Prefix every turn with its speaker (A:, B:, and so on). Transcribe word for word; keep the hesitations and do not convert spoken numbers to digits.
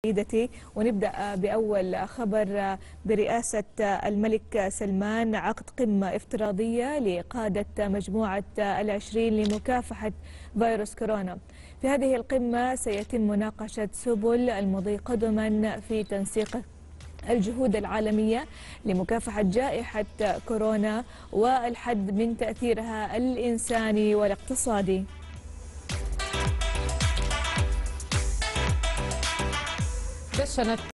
A: سيدتي. ونبدأ بأول خبر برئاسة الملك سلمان عقد قمة افتراضية لقادة مجموعة العشرين لمكافحة فيروس كورونا. في هذه القمة سيتم مناقشة سبل المضي قدما في تنسيق الجهود العالمية لمكافحة جائحة كورونا والحد من تأثيرها الإنساني والاقتصادي.
B: دشنت